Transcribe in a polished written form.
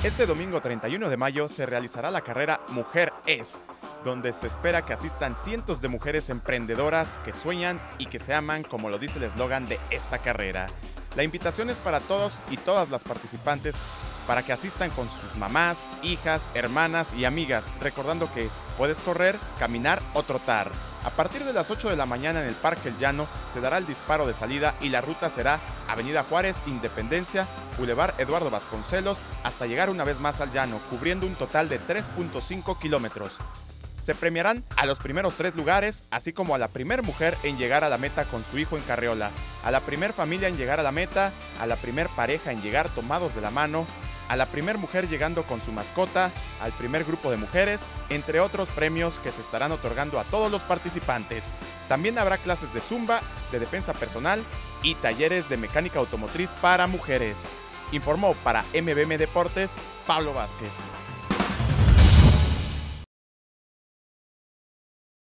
Este domingo 31 de mayo se realizará la carrera Mujer Es, donde se espera que asistan cientos de mujeres emprendedoras que sueñan y que se aman, como lo dice el eslogan de esta carrera. La invitación es para todos y todas las participantes para que asistan con sus mamás, hijas, hermanas y amigas, recordando que puedes correr, caminar o trotar. A partir de las 8 de la mañana en el Parque El Llano se dará el disparo de salida y la ruta será Avenida Juárez, Independencia, Boulevard Eduardo Vasconcelos, hasta llegar una vez más al Llano, cubriendo un total de 3.5 kilómetros. Se premiarán a los primeros 3 lugares, así como a la primer mujer en llegar a la meta con su hijo en carriola, a la primer familia en llegar a la meta, a la primer pareja en llegar tomados de la mano, a la primer mujer llegando con su mascota, al primer grupo de mujeres, entre otros premios que se estarán otorgando a todos los participantes. También habrá clases de zumba, de defensa personal y talleres de mecánica automotriz para mujeres. Informó para MBM Deportes, Pablo Vázquez.